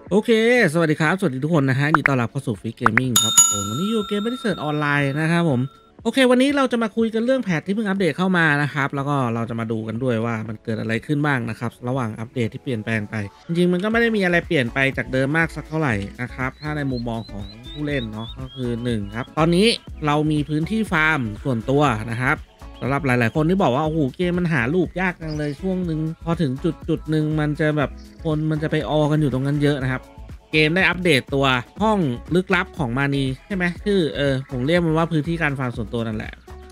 โอเค สวัสดีครับ สวัสดีทุกคนนะฮะยินดีต้อนรับเข้าสู่ฟิกเกมมิ่งครับผมวันนี้อยู่เกมไม่ได้เสิร์ชออนไลน์นะครับผมโอเควันนี้เราจะมาคุยกันเรื่องแพทที่เพิ่งอัปเดตเข้ามานะครับแล้วก็เราจะมาดูกันด้วยว่ามันเกิดอะไรขึ้นบ้างนะครับระหว่างอัปเดตที่เปลี่ยนแปลงไปจริงๆมันก็ไม่ได้มีอะไรเปลี่ยนไปจากเดิมมากสักเท่าไหร่นะครับถ้าในมุมมองของผู้เล่นเนาะก็คือ1ครับตอนนี้เรามีพื้นที่ฟาร์มส่วนตัวนะครับสำหรับหลายๆคนที่บอกว่าโอ้โหเกมมันหาลูกยากจังเลยช่วงหนึ่งพอถึงจุดหนึ่งมันจะแบบคนมันจะไปออกันอยู่ตรงนั้นเยอะนะครับ เกมได้อัปเดตตัวห้องลึกลับของมานีใช่ไหมคือผมเรียกมันว่าพื้นที่การฟาร์มส่วนตัวนั่นแหละ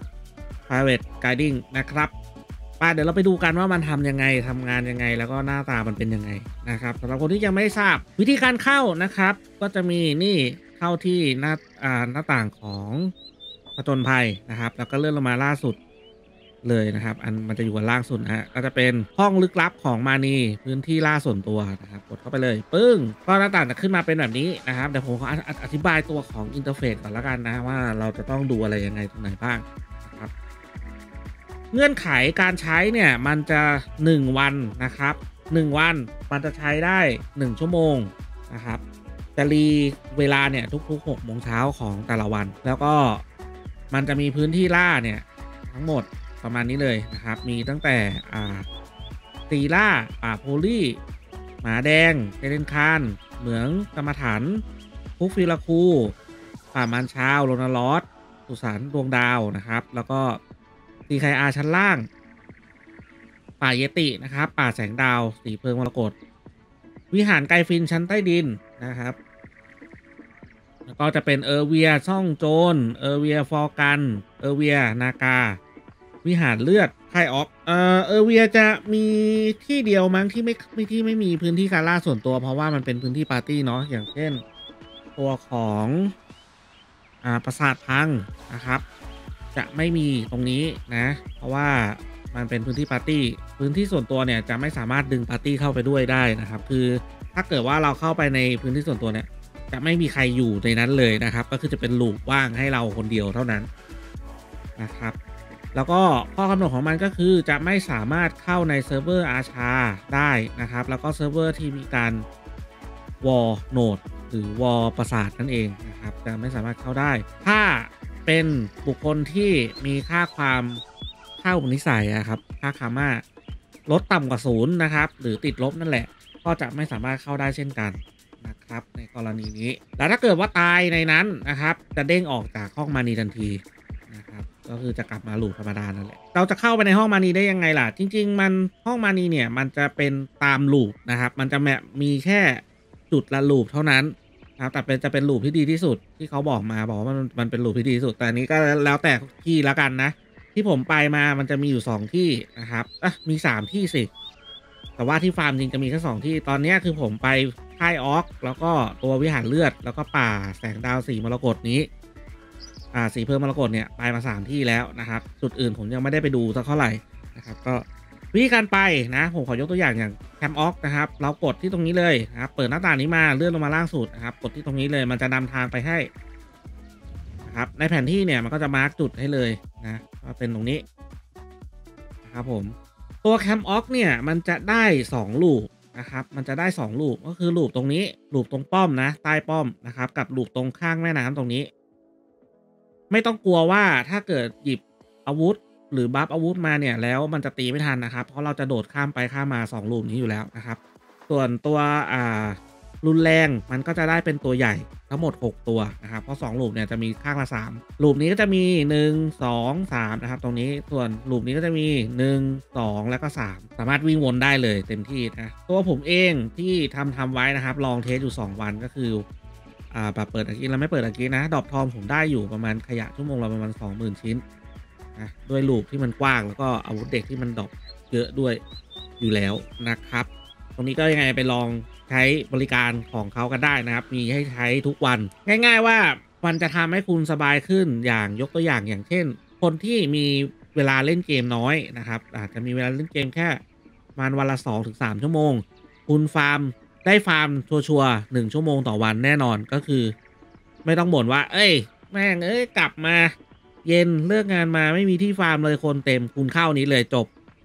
private guiding นะครับเดี๋ยวเราไปดูกันว่ามันทำยังไงทำงานยังไงแล้วก็หน้าตามันเป็นยังไงนะครับสำหรับคนที่ยังไม่ทราบวิธีการเข้านะครับก็จะมีนี่เข้าที่หน้าต่างของผจญภัยนะครับแล้วก็เลื่อนลงมาล่าสุดเลยนะครับมันจะอยู่กันล่างสุดนะฮะก็จะเป็นห้องลึกลับของมานีพื้นที่ล่าส่วนตัวนะครับกดเข้าไปเลยปึ้งก็หน้าต่างจะขึ้นมาเป็นแบบนี้นะครับเดี๋ยวผมขออธิบายตัวของอินเทอร์เฟซก่อนละกันนะว่าเราจะต้องดูอะไรยังไงตรงไหนบ้างนะครับ เงื่อนไขการใช้เนี่ยมันจะ1วันนะครับ1วันมันจะใช้ได้1ชั่วโมงนะครับจะรีเวลาเนี่ยทุกๆ6โมงเช้าของแต่ละวันแล้วก็มันจะมีพื้นที่ล่าเนี่ยทั้งหมดประมาณนี้เลยนะครับมีตั้งแต่ตีล่าป่าโพลี่หมาแดงเทเลนคานเหมืองกรรมฐานฟุกฟิลาคูป่ามันชาวโรนาลอสสุสานดวงดาวนะครับแล้วก็ตีไคอาชั้นล่างป่าเยตินะครับป่าแสงดาวสีเพลิงมรกตวิหารไกฟินชั้นใต้ดินนะครับแล้วก็จะเป็นเออร์เวียซ่องโจรเออร์เวียฟอร์กันเออร์เวียนากาวิหารเลือดไคออกเออร์เวียจะมีที่เดียวมั้งที่ไม่มีพื้นที่การล่าส่วนตัวเพราะว่ามันเป็นพื้นที่ปาร์ตี้เนาะอย่างเช่นตัวของปราสาทพังนะครับจะไม่มีตรงนี้นะเพราะว่ามันเป็นพื้นที่ปาร์ตี้พื้นที่ส่วนตัวเนี่ยจะไม่สามารถดึงปาร์ตี้เข้าไปด้วยได้นะครับคือถ้าเกิดว่าเราเข้าไปในพื้นที่ส่วนตัวเนี่ยจะไม่มีใครอยู่ในนั้นเลยนะครับก็คือจะเป็นลูปว่างให้เราคนเดียวเท่านั้นนะครับแล้วก็ข้อกำหนดของมันก็คือจะไม่สามารถเข้าในเซิร์ฟเวอร์อาชาได้นะครับแล้วก็เซิร์ฟเวอร์ที่มีการวอลโนดหรือวอลประสาทนั่นเองนะครับจะไม่สามารถเข้าได้ถ้าเป็นบุคคลที่มีค่าอุปนิสัยครับค่าคาม่าลดต่ำกว่าศูนย์นะครับหรือติดลบนั่นแหละก็จะไม่สามารถเข้าได้เช่นกันนะครับในกรณีนี้แล้วถ้าเกิดว่าตายในนั้นนะครับจะเด้งออกจากห้องมานีทันทีนะครับก็คือจะกลับมาลูปธรรมดานั่นแหละเราจะเข้าไปในห้องมานีได้ยังไงล่ะจริงๆมันห้องมานีเนี่ยมันจะเป็นตามลูปนะครับมันจะมีแค่จุดละลูปเท่านั้นนะครับแต่จะเป็นลูปที่ดีที่สุดที่เขาบอกว่ามันเป็นลูปที่ดีที่สุดแต่อันนี้ก็แล้วแต่ที่ละกันนะที่ผมไปมามันจะมีอยู่2ที่นะครับมี3ที่สิแต่ว่าที่ฟาร์มจริงจะมีแค่2ที่ตอนนี้คือผมไปค่ายออกแล้วก็ตัววิหารเลือดแล้วก็ป่าแสงดาวสีมรกตนี้สีเพลิงมรกตเนี่ยไปมา3ที่แล้วนะครับจุดอื่นผมยังไม่ได้ไปดูสักเท่าไหร่นะครับก็วิธีการไปนะผมขอยกตัวอย่างแคมป์ออกนะครับเรากดที่ตรงนี้เลยนะครับเปิดหน้าต่างนี้มาเลื่อนลงมาล่างสุดนะครับกดที่ตรงนี้เลยมันจะนำทางไปให้นะครับในแผนที่เนี่ยมันก็จะมาร์กจุดให้เลยนะว่าเป็นตรงนี้นะครับผมตัวแคมป์ออกเนี่ยมันจะได้2ลูปนะครับมันจะได้2ลูปก็คือลูปตรงนี้ลูปตรงป้อมนะใต้ป้อมนะครับกับลูปตรงข้างแม่น้ำตรงนี้ ไม่ต้องกลัวว่าถ้าเกิดหยิบอาวุธหรือบัฟอาวุธมาเนี่ยแล้วมันจะตีไม่ทันนะครับเพราะเราจะโดดข้ามไปข้ามมา2ลูปนี้อยู่แล้วนะครับส่วนตัวรุนแรงมันก็จะได้เป็นตัวใหญ่ทั้งหมด6ตัวนะครับเพราะ2ลูปเนี่ยจะมีข้างละ3ลูปนี้ก็จะมี1 2 3นะครับตรงนี้ส่วนลูปนี้ก็จะมี1 2แล้วก็3สามารถวิ่งวนได้เลยเต็มที่นะตัวผมเองที่ทำไว้นะครับลองเทสอยู่2วันก็คือแบบเปิดอากีแล้วไม่เปิดอากีนะดรอปทองผมได้อยู่ประมาณขยะชั่วโมงละประมาณ 20,000 ชิ้นนะด้วยลูปที่มันกว้างแล้วก็อาวุธเด็กที่มันดรอปเยอะด้วยอยู่แล้วนะครับตรงนี้ก็ยังไงไปลองใช้บริการของเขากันได้นะครับมีให้ใช้ทุกวันง่ายๆว่ามันจะทำให้คุณสบายขึ้นอย่างยกตัวอย่างเช่นคนที่มีเวลาเล่นเกมน้อยนะครับอาจจะมีเวลาเล่นเกมแค่ประมาณวันละ2-3ชั่วโมงคุณฟาร์มได้ฟาร์มชัวร์1ชั่วโมงต่อวันแน่นอนก็คือไม่ต้องบ่นว่าเอ้ยแม่งกลับมาเย็นเลิกงานมาไม่มีที่ฟาร์มเลยคนเต็มคุณเข้านี้เลยจบ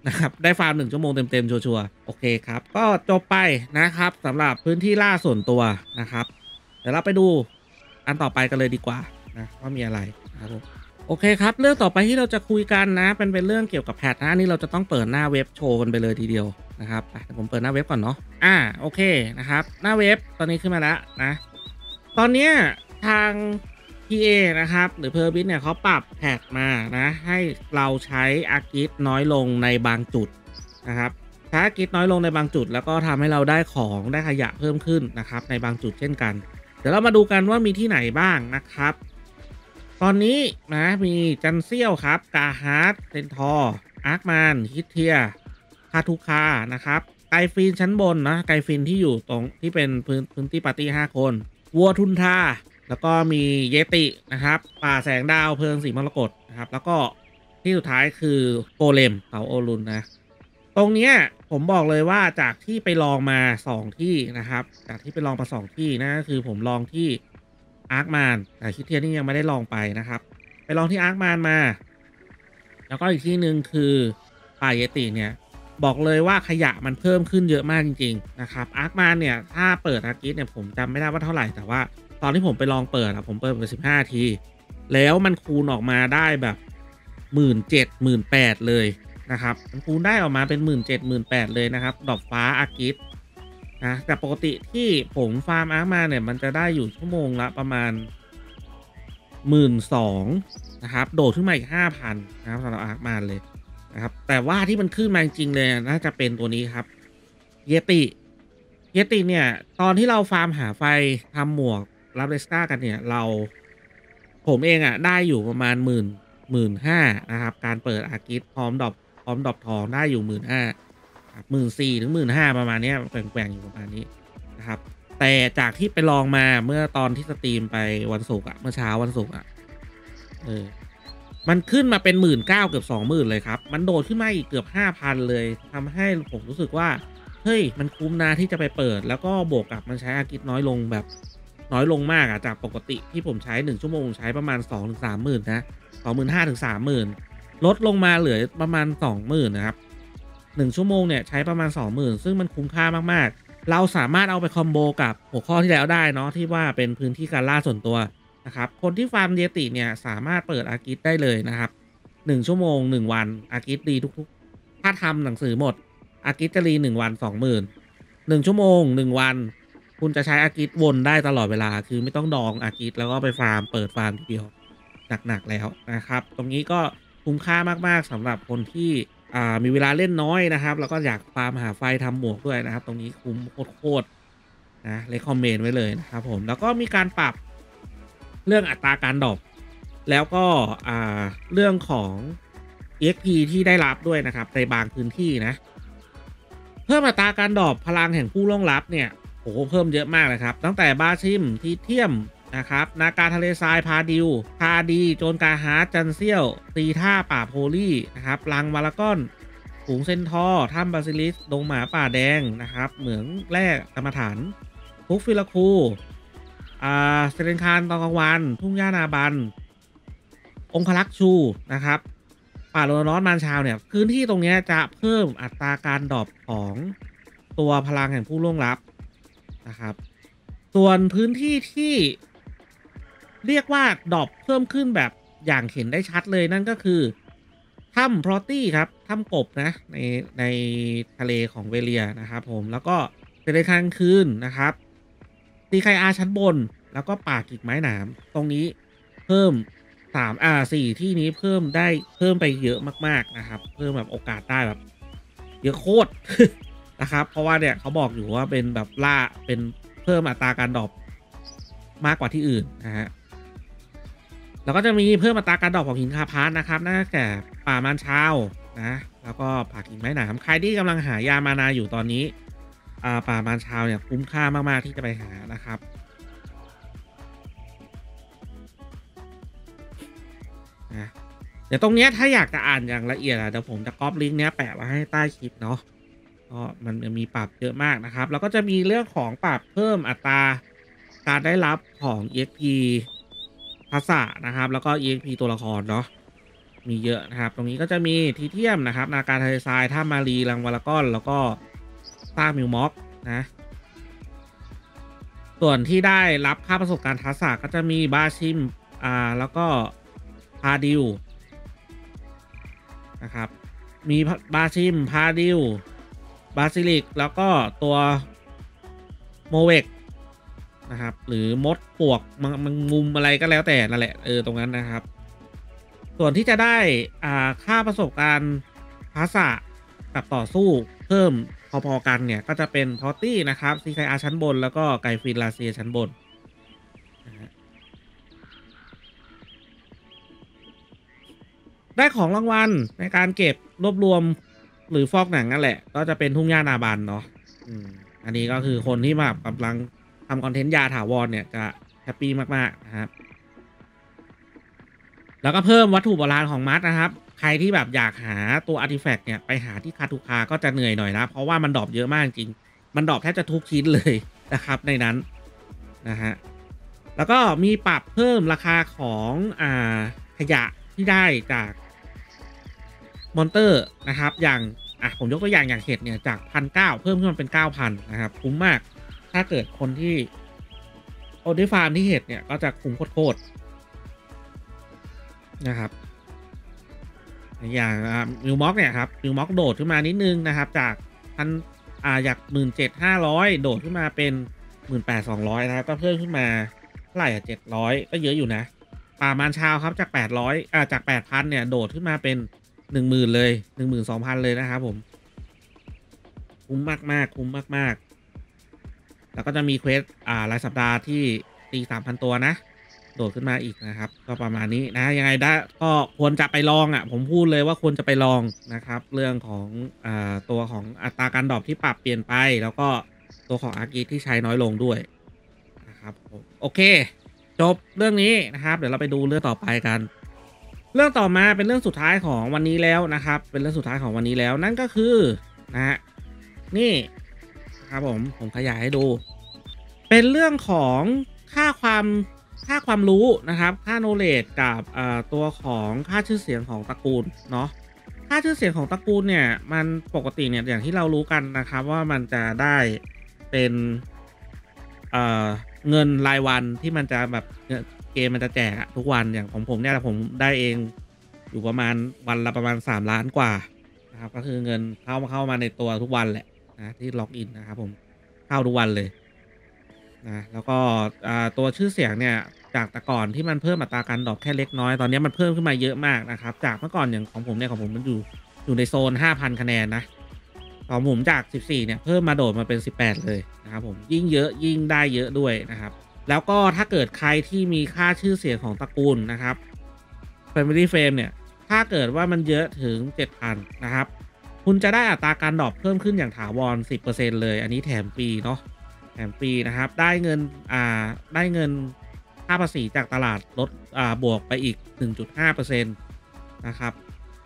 นะครับได้ฟาร์ม1 ชั่วโมงเต็มๆชัวร์ๆโอเคครับก็จบไปนะครับสำหรับพื้นที่ล่าส่วนตัวนะครับเดี๋ยวเราไปดูอันต่อไปกันเลยดีกว่านะว่ามีอะไรนะครับผมโอเคครับเรื่องต่อไปที่เราจะคุยกันนะเป็นเรื่องเกี่ยวกับแพทนะนี่เราจะต้องเปิดหน้าเว็บโชว์กันไปเลยทีเดียวนะครับเดี๋ยวผมเปิดหน้าเว็บก่อนเนาะโอเคนะครับหน้าเว็บตอนนี้ขึ้นมาแล้วนะตอนเนี้ยทาง PA นะครับหรือเพอร์บิทเนี่ยเขาปรับแพทมานะให้เราใช้อาร์กิทน้อยลงในบางจุดนะครับใช้อาร์กิทน้อยลงในบางจุดแล้วก็ทำให้เราได้ของได้ขยะเพิ่มขึ้นนะครับในบางจุดเช่นกันเดี๋ยวเรามาดูกันว่ามีที่ไหนบ้างนะครับตอนนี้นะมีจันเซียวครับกาฮาร์ดเซนทอร์อาร์คแมนฮิตเทียคาทูคานะครับไกฟินชั้นบนนะไกฟินที่อยู่ตรงที่เป็นพื้นที่ปาร์ตี้5 คนวัวทุนทาแล้วก็มีเยตินะครับป่าแสงดาวเพลิงสีมรกตนะครับแล้วก็ที่สุดท้ายคือโกเลมเสาโอรุนนะตรงเนี้ยผมบอกเลยว่าจากที่ไปลองมา2ที่นะครับจากที่ไปลองมา2ที่นะก็คือผมลองที่อาร์คแมนแต่คิดเทียนี่ยังไม่ได้ลองไปนะครับไปลองที่อาร์คแมนมาแล้วก็อีกที่หนึ่งคือป่าเยติเนี่ยบอกเลยว่าขยะมันเพิ่มขึ้นเยอะมากจริงๆนะครับอาร์คแมนเนี่ยถ้าเปิดอาร์กิสเนี่ยผมจำไม่ได้ว่าเท่าไหร่แต่ว่าตอนที่ผมไปลองเปิดผมเปิดไป15 ทีแล้วมันคูณออกมาได้แบบ17,000 18,000เลยนะครับมันคูณได้ออกมาเป็น17,000 18,000เลยนะครับดอกฟ้าอาร์กิสนะแต่ปกติที่ผมฟาร์มอาร์คมาเนี่ยมันจะได้อยู่ชั่วโมงละประมาณ12,000นะครับโดดขึ้นมาอีก 5,000นะครับสำหรับอาร์คมาเลยนะครับแต่ว่าที่มันขึ้นมาจริงๆเลยน่าจะเป็นตัวนี้ครับเยติเนี่ยตอนที่เราฟาร์มหาไฟทำหมวกรับเรสต้ากันเนี่ยผมเองได้อยู่ประมาณ15,000นะครับการเปิดอาร์กิสพร้อมดรอปทองได้อยู่15,000 14,000 ถึง 15,000ประมาณนี้แกว่งอยู่ประมาณนี้นะครับแต่จากที่ไปลองมาเมื่อตอนที่สตรีมไปวันศุกร์เมื่อเช้าวันศุกร์มันขึ้นมาเป็น19,000เกือบ20,000เลยครับมันโดดขึ้นมาอีกเกือบ 5,000เลยทำให้ผมรู้สึกว่าเฮ้ยมันคุ้มนะที่จะไปเปิดแล้วก็บวกกับมันใช้อาร์กิสน้อยลงแบบน้อยลงมากจากปกติที่ผมใช้1 ชั่วโมงใช้ประมาณ 2-30,000นะ25,000 ถึง 30,000ลดลงมาเหลือประมาณ 20,000นะครับ1 ชั่วโมงเนี่ยใช้ประมาณ 20,000ซึ่งมันคุ้มค่ามากๆเราสามารถเอาไปคอมโบกับหัวข้อที่แล้วได้เนาะที่ว่าเป็นพื้นที่การล่าส่วนตัวนะครับคนที่ฟาร์มเยติเนี่ยสามารถเปิดอาร์กิสได้เลยนะครับ1 ชั่วโมง1 วันอาร์กิสรีทุกๆถ้าทำหนังสือหมดอาร์กิสจะรี1 วัน 20,000 1 ชั่วโมง1 วันคุณจะใช้อาร์กิสวนได้ตลอดเวลาคือไม่ต้องดองอาร์กิสแล้วก็ไปฟาร์มเปิดฟาร์มทีเดียวหนักๆแล้วนะครับตรงนี้ก็คุ้มค่ามากๆสำหรับคนที่มีเวลาเล่นน้อยนะครับแล้วก็อยากฟาร์มหาไฟทำหมวกด้วยนะครับตรงนี้คุ้มโคตรๆนะเลคคอมเมนต์ไว้เลยนะครับผมแล้วก็มีการปรับเรื่องอัตราการดรอปแล้วก็เรื่องของ EXP ที่ได้รับด้วยนะครับในบางพื้นที่นะเพิ่มอัตราการดรอปพลังแห่งผู้ล่วงลับเนี่ยโอ้โหเพิ่มเยอะมากเลยครับตั้งแต่บาชิมทีเทียมนะครับนาการทะเลทรายพาดิวคาดีโจนกาฮาร์จันเซียวตีท่าป่าโพลี่นะครับลังวารากอนฝูงเซนทอร์ถ้ำบาซิลิสดงหมาป่าแดงนะครับเหมืองแร่กรรมฐานฟุกฟิลาคูเซเลนคารตอนกลางวันทุ่งหญ้านาบันองคลักษ์ชูนะครับป่าโลนอสมานชาวเนี่ยพื้นที่ตรงนี้จะเพิ่มอัตราการดรอปของตัวพลังแห่งผู้ล่วงลับนะครับส่วนพื้นที่ที่เรียกว่าดรอปเพิ่มขึ้นแบบอย่างเห็นได้ชัดเลยนั่นก็คือถ้ำพรอตตี้ครับถ้ำกบนะในทะเลของเวเลียนะครับผมแล้วก็เซเลนคารคืนนะครับตีไคอาชั้นบนแล้วก็ป่ากิกไม้หนามตรงนี้เพิ่ม4ที่นี้เพิ่มไปเยอะมากๆนะครับเพิ่มแบบโอกาสได้แบบเยอะโคตร นะครับเพราะว่าเนี่ยเขาบอกอยู่ว่าเป็นแบบเป็นเพิ่มอัตราการดรอปมากกว่าที่อื่นนะฮะแล้วก็จะมีเพิ่มอัตราการดรอปของหินคาพาร์นะครับนั่นก็แก่ป่ามานชาวนะแล้วก็ป่ากิ่งไม้หนามใครที่กำลังหายามานาอยู่ตอนนี้ป่ามานชาวเนี่ยคุ้มค่ามากๆที่จะไปหานะครับนะเดี๋ยวตรงเนี้ยถ้าอยากจะอ่านอย่างละเอียดเดี๋ยวผมจะก๊อปลิงก์เนี้ยแปะไว้ให้ใต้คลิปเนาะก็มันมีปรับเยอะมากนะครับแล้วก็จะมีเรื่องของปรับเพิ่มอัตราการได้รับของ EXP ภาษานะครับแล้วก็ EXP ตัวละครเนาะมีเยอะนะครับตรงนี้ก็จะมีทีเทียมนะครับนาการทะเลทรายท่ามารีลังวารากอนแล้วก็ซากมิวม็อกนะส่วนที่ได้รับค่าประสบการณ์ทักษะก็จะมีบาชิมแล้วก็พาดิวนะครับมีบาชิมพาดิวบาซิลิกแล้วก็ตัวโมเวกนะครับหรือมดปวกมันมุมอะไรก็แล้วแต่นั่นแหละตรงนั้นนะครับส่วนที่จะได้ค่าประสบการณ์ทักษะกับต่อสู้เพิ่มพอๆกันเนี่ยก็จะเป็นพอตตี้นะครับซีไคอาชั้นบนแล้วก็ไกฟินลาเซียชั้นบนนะฮะได้ของรางวัลในการเก็บรวบรวมหรือฟอกหนังนั่นแหละก็จะเป็นทุ่งหญ้านาบันเนาะอืมอันนี้ก็คือคนที่แบบกำลังทำคอนเทนต์ยาถาวรเนี่ยจะแฮปปี้มากๆนะครับ แล้วก็เพิ่มวัตถุโบราณของมัดนะครับใครที่แบบอยากหาตัวอาร์ติแฟกต์เนี่ยไปหาที่คาทูคาก็จะเหนื่อยหน่อยนะเพราะว่ามันดรอปเยอะมากจริงมันดรอปแทบจะทุกชิ้นเลยนะครับในนั้นนะฮะแล้วก็มีปรับเพิ่มราคาของขยะที่ได้จากมอนเตอร์นะครับอย่างผมยกตัวอย่างเห็ดเนี่ยจาก1,900เพิ่มขึ้นมาเป็น9,000นะครับคุ้มมากถ้าเกิดคนที่โอดิฟาร์มที่เห็ดเนี่ยก็จะคุ้มโคตรๆนะครับ อย่างมิวม็อกเนี่ยครับมิวม็อกโดดขึ้นมานิดนึงนะครับจากพันจาก17,500โดดขึ้นมาเป็น18,200นะครับก็เพิ่มขึ้นมาเท่าไหร่700ก็เยอะอยู่นะป่ามารชาวครับจาก800จาก8,000เนี่ยโดดขึ้นมาเป็น10,000เลย12,000เลยนะครับผมคุ้มมากๆคุ้มมากๆแล้วก็จะมีเควสรายสัปดาห์ที่ตี3,000ตัวนะ โดดขึ้นมาอีกนะครับก็ประมาณนี้นะยังไงได้ก็ควรจะไปลองผมพูดเลยว่าควรจะไปลองนะครับเรื่องของตัวของอัตราการดรอปที่ปรับเปลี่ยนไปแล้วก็ตัวของอาร์กิที่ใช้น้อยลงด้วยนะครับผมโอเคจบเรื่องนี้นะครับเดี๋ยวเราไปดูเรื่องต่อไปกันเรื่องต่อมาเป็นเรื่องสุดท้ายของวันนี้แล้วนะครับเป็นเรื่องสุดท้ายของวันนี้แล้วนั่นก็คือนะฮะนี่ครับผมขยายให้ดู เป็นเรื่องของค่าความค่าความรู้นะครับค่า knowledge กับตัวของค่าชื่อเสียงของตระกูลเนาะค่าชื่อเสียงของตระกูลเนี่ยมันปกติเนี่ยอย่างที่เรารู้กันนะครับว่ามันจะได้เป็นเอ่อเงินรายวันที่มันจะแบบเกมมันจะแจกทุกวันอย่างของผมเนี่ยผมได้เองอยู่ประมาณวันละประมาณ3,000,000กว่านะครับก็คือเงินเข้ามาในตัวทุกวันแหละนะที่ล็อกอินนะครับผมเข้าทุกวันเลย นะแล้วก็ตัวชื่อเสียงเนี่ยจากแต่ก่อนที่มันเพิ่มอัตราการดรอปแค่เล็กน้อยตอนนี้มันเพิ่มขึ้นมาเยอะมากนะครับจากเมื่อก่อนอย่างของผมเนี่ยของผมมันอยู่ในโซน 5,000 คะแนนนะของผมจาก14เนี่ยเพิ่มมาโดดมาเป็น18เลยนะครับผมยิ่งเยอะยิ่งได้เยอะด้วยนะครับแล้วก็ถ้าเกิดใครที่มีค่าชื่อเสียงของตระกูลนะครับ Family Frame เนี่ยถ้าเกิดว่ามันเยอะถึง 7,000 นะครับคุณจะได้อัตราการดรอปเพิ่มขึ้นอย่างถาวร 10% เลยอันนี้แถมฟรีเนาะ แถมฟรีนะครับได้เงินได้เงินค่าภาษีจากตลาดลดบวกไปอีก 1.5% นะครับ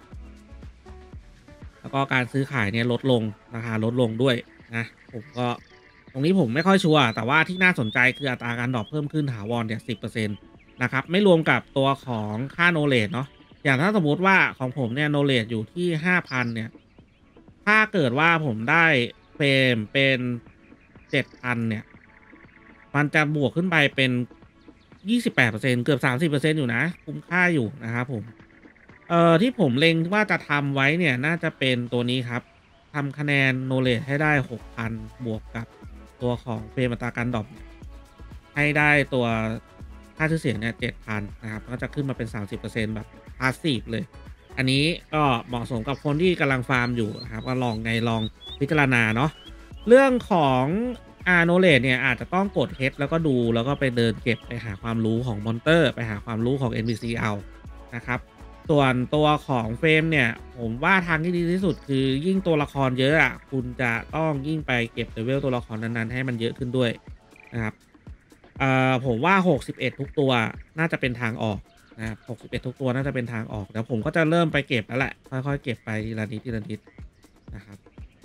แล้วก็การซื้อขายเนี่ยลดลงราคาลดลงด้วยนะผมก็ตรงนี้ผมไม่ค่อยชัวร์แต่ว่าที่น่าสนใจคืออัตราการดรอปเพิ่มขึ้นถาวรเนี่ย 10% นะครับไม่รวมกับตัวของค่า knowledge เนาะอย่างถ้าสมมุติว่าของผมเนี่ย knowledge อยู่ที่ 5,000 เนี่ยถ้าเกิดว่าผมได้เฟรมเป็น 7,000 เนี่ย มันจะบวกขึ้นไปเป็น28%เกือบ30%อยู่นะคุ้มค่าอยู่นะครับผมที่ผมเล็งว่าจะทำไว้เนี่ยน่าจะเป็นตัวนี้ครับทำคะแนน knowledge ให้ได้ 6,000 บวกกับตัวของเฟรมอัตราการดรอปให้ได้ตัวค่าชื่อเสียงเนี่ย 7,000 นะครับก็จะขึ้นมาเป็น 30%แบบ passive เลย อันนี้ก็เหมาะสมกับคนที่กำลังฟาร์มอยู่นะครับก็ลองพิจารณาเนาะเรื่องของknowledge เนี่ยอาจจะต้องกด H แล้วก็ดูแล้วก็ไปเดินเก็บไปหาความรู้ของมอนเตอร์ไปหาความรู้ของ NPC เอานะครับส่วนตัวของเฟรมเนี่ยผมว่าทางที่ดีที่สุดคือยิ่งตัวละครเยอะคุณจะต้องยิ่งไปเก็บเลเวลตัวละครนั้นๆให้มันเยอะขึ้นด้วยนะครับผมว่า61ทุกตัวน่าจะเป็นทางออกนะครับ61ทุกตัวน่าจะเป็นทางออกเดี๋ยวผมก็จะเริ่มไปเก็บแล้วแหละค่อยๆเก็บไปทีละนิดทีละนิดนะครับ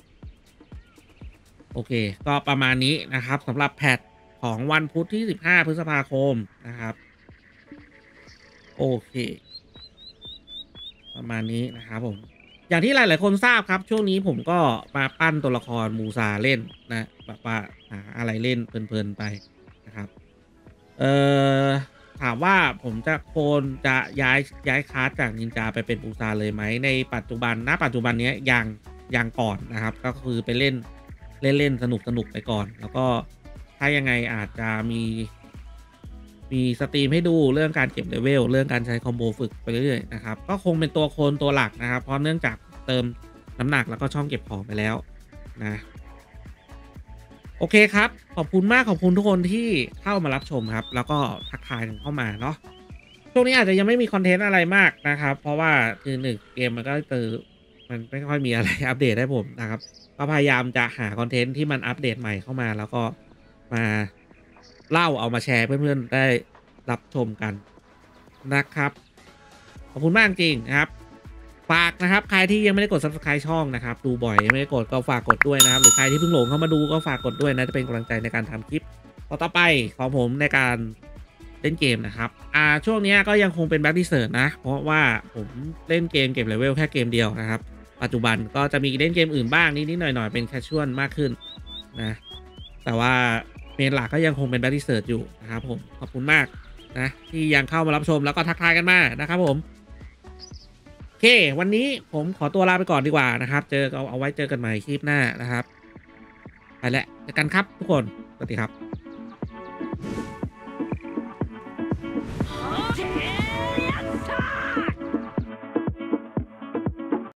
โอเคก็ประมาณนี้นะครับสำหรับแพทของวันพุธที่15พฤษภาคมนะครับโอเคประมาณนี้นะครับผมอย่างที่หลายๆคนทราบครับช่วงนี้ผมก็มาปั้นตัวละครมูซาเล่นนะแบบว่าหาอะไรเล่นเพลินๆไปนะครับเอ่อถามว่าผมจะจะย้ายคลาสจากนินจาไปเป็นมูซาเลยไหมในปัจจุบันณปัจจุบันเนี้ยยังก่อนนะครับก็คือไปเล่นเล่นสนุกไปก่อนแล้วก็ถ้ายังไงอาจจะมีสตรีมให้ดูเรื่องการเก็บเลเวลเรื่องการใช้คอมโบฝึกไปเรื่อยๆนะครับก็คงเป็นตัวโคนตัวหลักนะครับเพราะเนื่องจากเติมน้ำหนักแล้วก็ช่องเก็บของไปแล้วนะโอเคครับขอบคุณมากขอบคุณทุกคนที่เข้ามารับชมครับแล้วก็ทักทายกันเข้ามาเนาะช่วงนี้อาจจะยังไม่มีคอนเทนต์อะไรมากนะครับเพราะว่าคือหนึ่งเกมมันก็มันไม่ค่อยมีอะไรอัปเดตให้ผมนะครับก็พยายามจะหาคอนเทนต์ที่มันอัปเดตใหม่เข้ามาแล้วก็มาเล่าเอามาแชร์เพื่อนๆได้รับชมกันนะครับขอบคุณมากจริงนะครับฝากนะครับใครที่ยังไม่ได้กด Subscribe ช่องนะครับดูบ่อยยังไม่ได้กดก็ฝากกดด้วยนะครับหรือใครที่เพิ่งหลงเข้ามาดูก็ฝากกดด้วยนะจะเป็นกำลังใจในการทำคลิปต่อไปของผมในการเล่นเกมนะครับช่วงนี้ก็ยังคงเป็นแบ็คดิเซอร์นะเพราะว่าผมเล่นเกมเก็บเลเวลแค่เกมเดียวนะครับปัจจุบันก็จะมีเล่นเกมอื่นบ้างนิดๆหน่อยๆเป็นแคชชวลมากขึ้นนะแต่ว่าเมนหลักก็ยังคงเป็นแบ็คดิเซอร์อยู่นะครับผมขอบคุณมากนะที่ยังเข้ามารับชมแล้วก็ทักทายกันมานะครับผมโอเควันนี้ผมขอตัวลาไปก่อนดีกว่านะครับเอาไว้เจอกันใหม่คลิปหน้านะครับไปแล้วเจอกันครับทุกคนสวัสดีครับ